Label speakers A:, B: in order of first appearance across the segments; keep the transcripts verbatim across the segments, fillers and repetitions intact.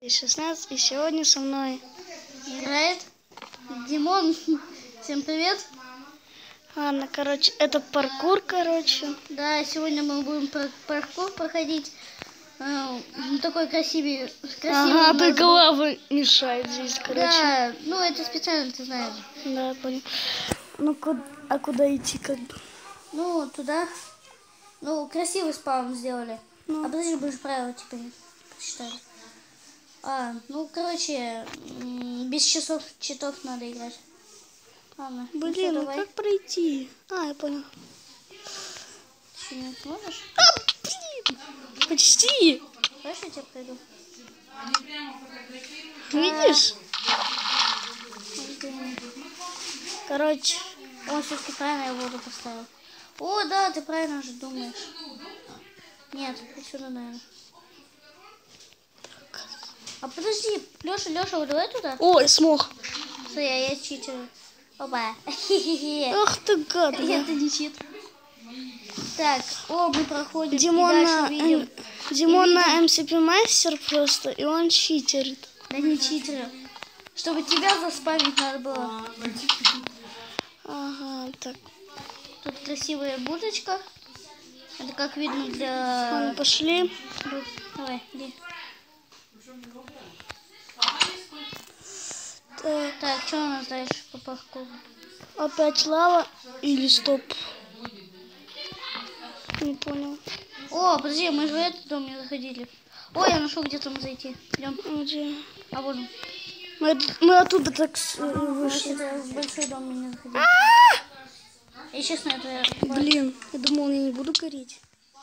A: шестнадцать, и сегодня со мной
B: играет Димон. Всем привет.
A: Ладно, короче, это паркур, короче.
B: Да, сегодня мы будем пар паркур проходить. Э, такой красивый. красивый
A: ага, только лава мешает здесь, короче.
B: Да, ну это специально, ты знаешь.
A: Да, понял. Ну, куда, а куда идти, как бы?
B: Ну, туда. Ну, красивый спаун сделали.
A: Ну.
B: А подожди, будешь правила теперь почитать. А, ну, короче, без часов читов надо играть. Ладно.
A: Блин,
B: ну,
A: ну как пройти? А, я понял.
B: Ты не можешь?
A: А, блин! Почти!
B: Давай я тебя пройду.
A: Видишь?
B: А,
A: короче.
B: он все-таки правильно я воду поставил. О, да, ты правильно же думаешь. Нет, отсюда, наверное. А подожди, Леша, Леша, вот давай туда.
A: Ой, смог.
B: Смотри, а я читер. Опа.
A: Ах ты гад.
B: Это не чит. Так, о, мы проходим.
A: Димон, на,
B: видим.
A: Димон на эм си пи мастер просто, и он читерит.
B: Да не читер. Чтобы тебя заспамить надо было.
A: Ага, так.
B: Тут красивая будочка. Это как видно для...
A: Ладно, пошли.
B: Давай, иди.
A: Так,
B: так, что у нас дальше по паркуру?
A: Опять лава или стоп? Не понял.
B: О, подожди, мы же в этот дом не заходили. Ой, я нашел, где там зайти. Идем.
A: Где?
B: А вот он.
A: Мы, мы оттуда так вышли.
B: В большой дом мы не заходили. И честно, это...
A: Блин, я думал, я не буду гореть.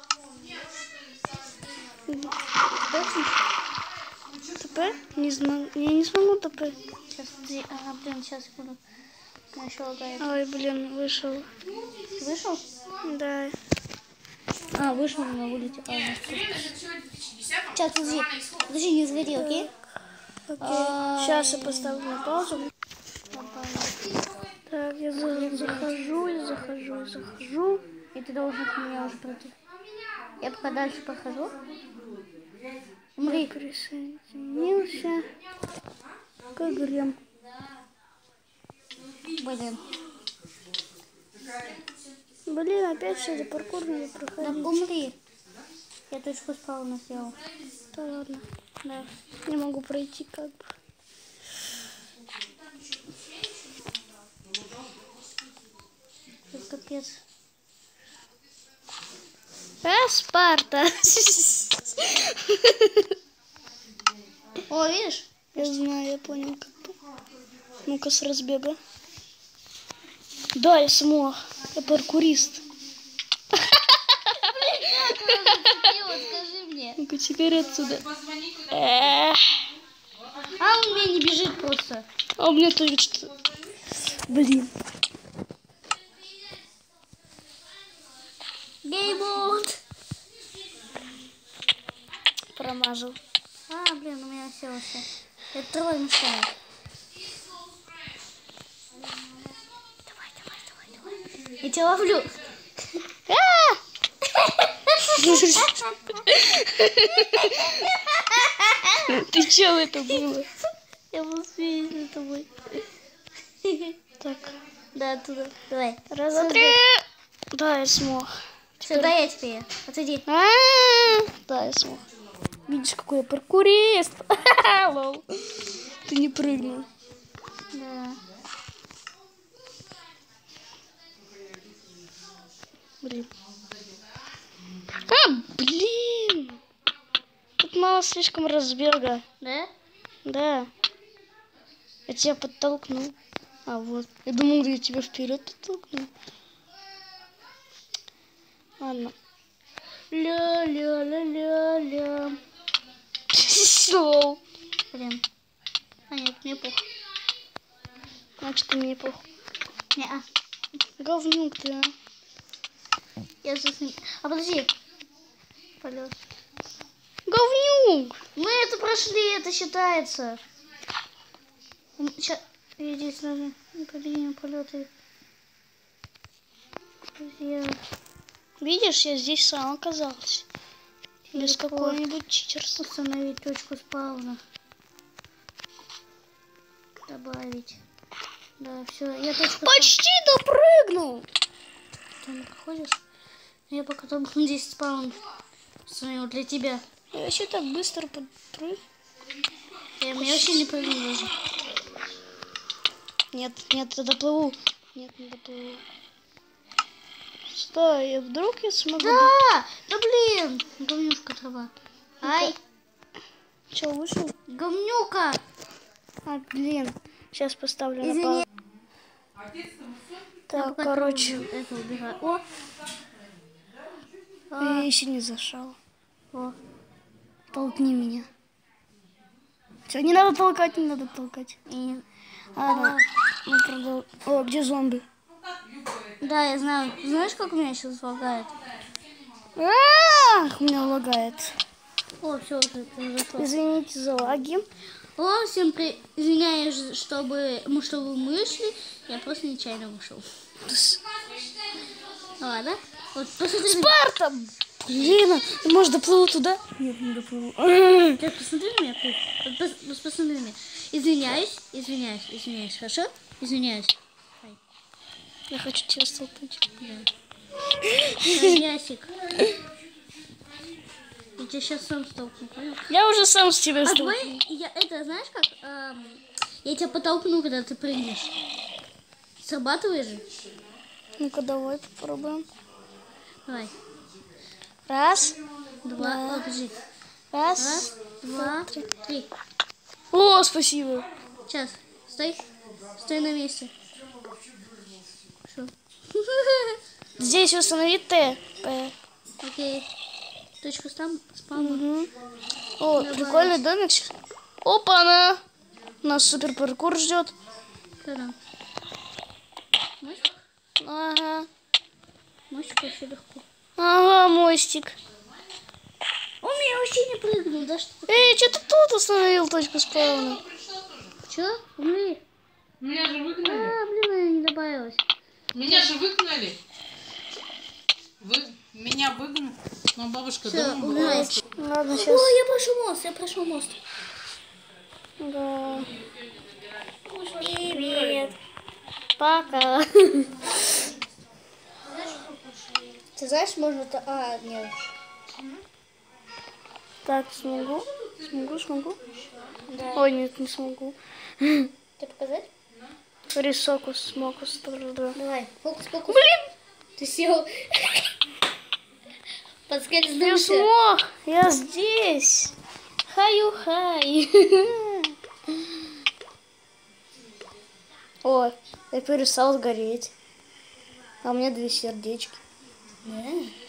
A: ТП? Не знаю. Я не смогу ТП.
B: Сейчас, ага, блин, сейчас я буду. Еще лагает.
A: Ой, блин, вышел.
B: Вышел?
A: Да.
B: А, вышел, но вылетел. А, сейчас, подожди. Подожди, не сгори, окей?
A: Окей. Сейчас я поставлю на паузу. Так, я захожу, я захожу, я захожу.
B: И ты должен к меня уже пройти. Я пока дальше прохожу. Смотри.
A: Присоединился к игре.
B: Блин.
A: Блин, опять все это паркур надо проходить.
B: Да умри. Я точку спауна сделал.
A: Да ладно.
B: Да.
A: Не могу пройти как бы.
B: Это капец.
A: А, Спарта.
B: О, видишь?
A: Я знаю, я понял как бы. Ну-ка с разбега. Да, я смог. Я паркурист.
B: Скажи мне.
A: Ну-ка теперь отсюда.
B: А он мне не бежит просто.
A: А у меня тоже что-то... Блин.
B: Геймбот.
A: Промазал.
B: А, блин, у меня все все. Это трое мешает. Давай, давай, давай, давай. Я тебя ловлю.
A: Ты че это было?
B: Я был смеюсь над тобой.
A: Так.
B: Да, оттуда. Давай.
A: Раз, два, три. Да, я смог.
B: Сюда я теперь. Отойди.
A: Да, я смог. Видишь, какой я паркурист. Лол. Ты не прыгнул.
B: Да.
A: Блин. А, блин. Тут мало слишком разбега.
B: Да?
A: Да. Я тебя подтолкнул. А вот. Я думал, я тебя вперед подтолкнул. Ладно. Ля-ля-ля-ля-ля. Лол.
B: Блин. А нет, мне плохо.
A: Значит, мне плохо.
B: Не-а.
A: Говнюк ты, а.
B: Я засну. А подожди. Полет.
A: Говнюк.
B: Мы это прошли, это считается. Сейчас. Иди сразу. Победим полеты. Друзья.
A: Видишь, я здесь сам оказался. Без какого-нибудь читерства.
B: Установить точку спауна. Добавить. Да, все, я точку.
A: Почти допрыгнул.
B: Ты не проходишь? Я пока там десять спаун установил для тебя.
A: Я вообще так быстро подпрыг.
B: Я мне вообще не прыгну даже.
A: Нет, нет, я доплыву. Нет, не доплыву. Стой, а вдруг я смогу...
B: Да! Да блин! Говнюшка трава. Ай!
A: Че, вышел?
B: Говнюка!
A: А, блин. Сейчас поставлю
B: Извини.
A: на паузу. Так,
B: пока
A: короче.
B: трогаю, это убираю. О!
A: Я еще не зашел.
B: О!
A: Толкни меня. Все, не надо толкать, не надо толкать.
B: И...
A: Ладно, мы продол- О, где зомби?
B: Да, я знаю. Знаешь, как у меня сейчас лагает?
A: Ах, у меня лагает.
B: О, все уже произошло.
A: Извините за лаги.
B: О, всем при... извиняюсь, чтобы мы, что вы вышли. Я просто нечаянно вышел. Ладно. Вот, посмотри.
A: Спарта! Блин, ты можешь доплыву туда? Нет, не доплыву.
B: Ты посмотри на меня. Вот, пос... вот посмотри на меня. Извиняюсь, извиняюсь, извиняюсь. Хорошо? Извиняюсь. Ай.
A: Я хочу тебя столкнуть.
B: Да. Ясик. Я тебя сейчас сам столкну, понял?
A: Я уже сам с тебя
B: А
A: столкну.
B: давай, я, это знаешь как? Эм, я тебя потолкну, когда ты прыгнешь. Срабатывает же?
A: Ну-ка, давай попробуем.
B: Давай.
A: Раз,
B: Два.
A: Да.
B: О, подожди.
A: раз.
B: Раз, два,
A: три.
B: три.
A: О, спасибо.
B: Сейчас. Стой. Стой на месте. Что?
A: Здесь установи Т. П.
B: Окей. Точку спам. спама.
A: Угу. О,
B: Давай.
A: прикольный домик. Опа-на! Нас супер паркур ждет.
B: Что там? Мостик?
A: Ага.
B: Мостик вообще легко.
A: Ага, мостик.
B: Он меня вообще не прыгнул, да что?
A: Эй, что ты тут установил точку спауна?
B: Че? Умри.
C: Меня же выгнали.
B: А, блин, она не добавилась.
C: Меня же выгнали. Вы меня выгнали. Но бабушка
B: Всё,
C: дома была.
B: умирайте.
A: Ладно,
B: О,
A: сейчас.
B: я прошел мост, я прошел мост.
A: Да.
B: Привет. Пока. Ты знаешь, можно... то- А, нет.
A: Так, смогу? Смогу, смогу?
B: Да.
A: Ой, нет, не смогу.
B: Ты показать?
A: Рисокус, смокус тоже, да.
B: Давай, фокус, фокус.
A: Блин!
B: Ты сел.
A: Я
B: Подскользнулся.
A: смог! Я здесь! Хаю-хай! О, я перестал сгореть. А у меня две сердечки.
B: Да.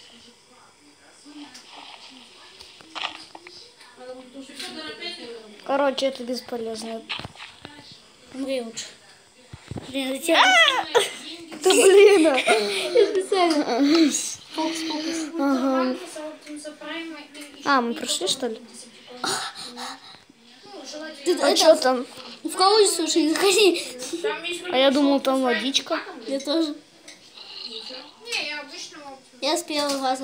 A: Короче, это бесполезно.
B: Умри лучше. Блин, зачем?
A: Да блин! а.
B: Специально. Фокус, фокус.
A: Ага. А, мы прошли, что ли?
B: Ты
A: А
B: это,
A: что там?
B: в колодец уже не заходи.
A: А я думал, там водичка.
B: Я тоже. Я с первого раза.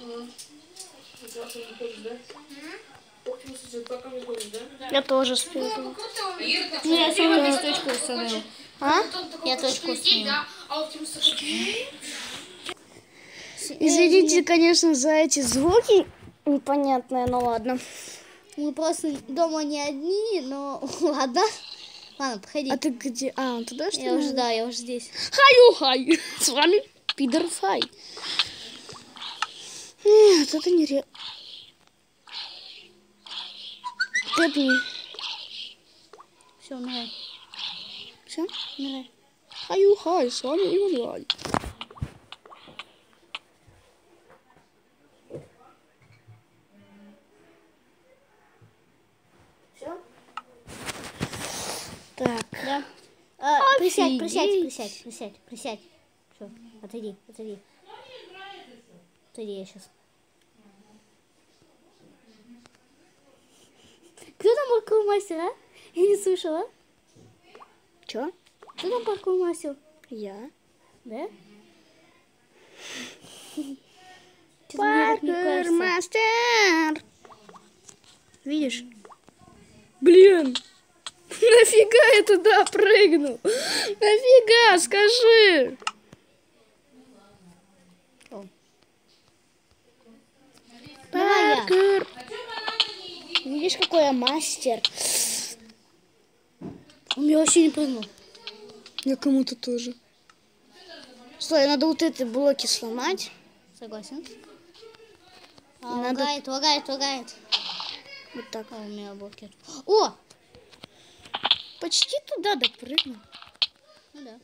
A: Я тоже спел.
B: Ну, я сама здесь точку установил.
A: А?
B: Я точку установил.
A: Извините, конечно, за эти звуки непонятные, но ладно.
B: Мы просто дома не одни, но ладно. Ладно, подходи.
A: А ты где? А, туда что ли?
B: Я уже, да, я уже здесь.
A: Хаю-хай! С вами Пидор Фай. Нет, это не ре... Тэпни.
B: Все, умирай.
A: Все?
B: Умирай.
A: Хаю-хай, с вами Иван. Все? Так.
B: Да. А, присядь,
A: Офигеть.
B: присядь, присядь, присядь, присядь. Все, отойди, отойди. Отойди, я сейчас. Кто там паркур-мастер, а? Я не слышала.
A: Че?
B: Кто там паркур-мастер?
A: Я.
B: Да? Что-то мне так не кажется.
A: Паркур-мастер. Видишь? Блин. Нафига я туда прыгну? Нафига, скажи.
B: Давай я.
A: Паркур. Видишь, какой я мастер?
B: Он меня вообще не прыгнул.
A: Я кому-то тоже. Стой, надо вот эти блоки сломать.
B: Согласен. А,
A: Надо-
B: лагает, лагает, лагает.
A: Вот так.
B: А, у меня блокет. О!
A: Почти туда допрыгнул.
B: Ну да.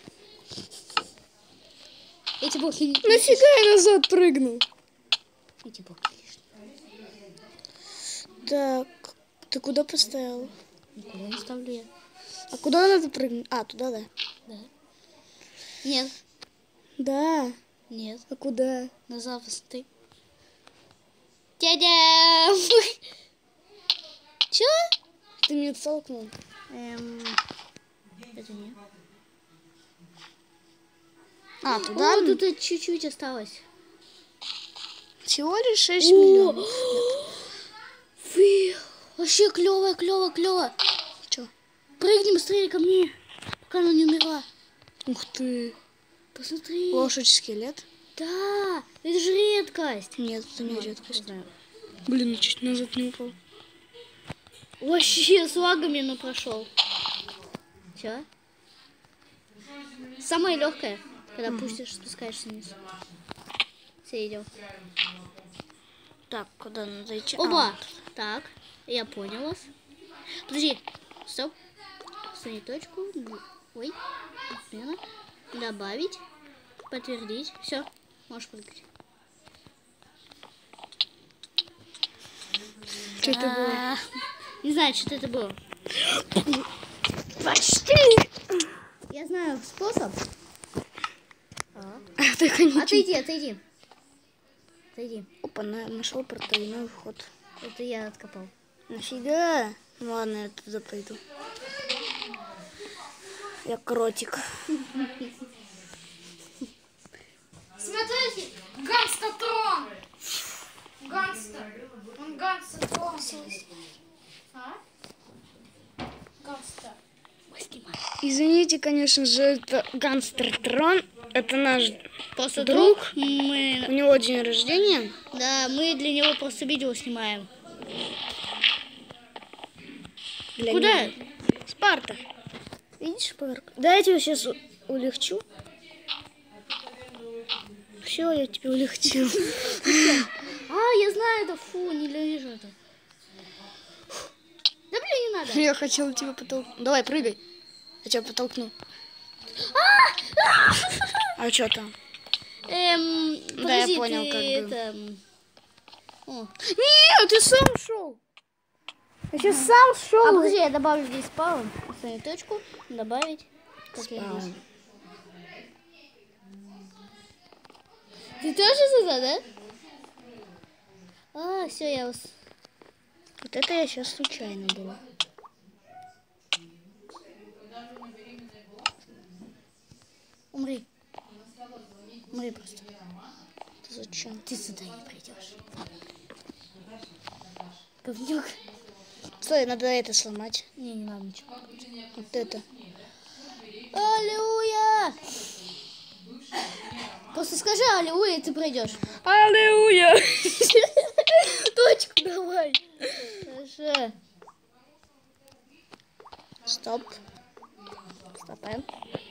B: Эти блоки не...
A: Нафига я назад прыгнул?
B: Эти блоки лишние.
A: Так, ты куда поставил?
B: Никуда не ставлю я.
A: А куда надо прыгнуть? А, туда, да.
B: Да. Нет.
A: Да.
B: Нет.
A: А куда?
B: Назад посмотри. Дядя! Чё?
A: Ты меня толкнул.
B: Эм... Это не.
A: А, туда?
B: О, тут чуть-чуть осталось.
A: Всего лишь шесть миллионов.
B: Фу, вообще клево, клево, клево.
A: Чё?
B: Прыгни быстрее ко мне, пока она не умерла.
A: Ух ты.
B: Посмотри.
A: Лошадь-скелет?
B: Да, это же редкость.
A: Нет, это не редкость.
B: знаю.
A: Блин, чуть назад не упал.
B: Вообще с лагами, но прошел. Все. Самое легкое, когда пустишь, спускаешься вниз. Все, идем.
A: Так, куда надо идти?
B: Оба.
A: А,
B: Так, я понял вас. Подожди. Стоп. Ставить точку. Ой. Отмена. Добавить. Подтвердить. Все. Можешь прыгать.
A: что это было?
B: А, Не знаю, что это было.
A: Почти.
B: Я знаю способ.
A: Так они...
B: Отойди, отойди. Отойди.
A: Опа, на- нашел портальный вход.
B: Это я откопал.
A: Нафига? Ну ладно, я туда пойду. Я кротик.
D: Смотрите, Ганстатрон. Ганста. Он Ганстатрон. А? Ганста.
A: Извините, конечно же, это Ганстертрон. Это наш
B: Просто
A: друг.
B: друг. Мы...
A: У него день рождения.
B: Да, мы для него просто видео снимаем.
A: Для
B: Куда?
A: него. Спарта. Видишь парк? Да, я тебя сейчас у- улегчу. Все, я тебя улегчил.
B: А, я знаю это. Фу, ненавижу это. Да блин, не надо.
A: Я хотела тебя потолкнуть. Давай, прыгай. Я тебя потолкну. А что там?
B: Эм,
A: Да, я
B: подожди,
A: понял,
B: ты
A: как бы.
B: это... О.
A: Нет, ты сам шел. Я сейчас сам шел.
B: А, подожди, я добавлю здесь спаун. Ставить точку, добавить. Как я
A: Спаун.
B: здесь. Ты тоже туда, да? А, все, я вас...
A: Вот это я сейчас случайно было.
B: Умри. Умри просто.
A: Зачем?
B: Ты сюда не придешь. Говнюк.
A: Стой, надо это сломать.
B: Не, не надо ничего.
A: Вот это.
B: Аллилуйя! Просто скажи аллилуйя, и ты пройдешь.
A: Аллилуйя! Точку давай.
B: Хорошо.
A: Стоп.
B: Стопаем.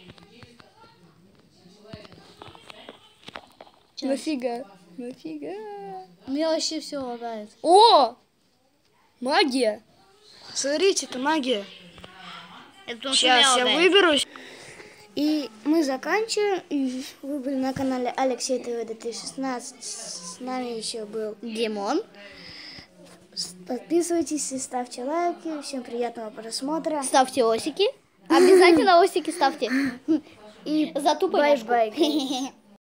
A: Нафига? Нафига?
B: У меня вообще все лагает.
A: О! Магия! Смотрите, это магия.
B: Это потому,
A: Сейчас я выберусь. И мы заканчиваем. И вы были на канале Алексей ТВ две тысячи шестнадцать. С нами еще был
B: Димон.
A: Подписывайтесь и ставьте лайки. Всем приятного просмотра.
B: Ставьте осики. Обязательно осики ставьте.
A: И
B: За тупо
A: бай-бай.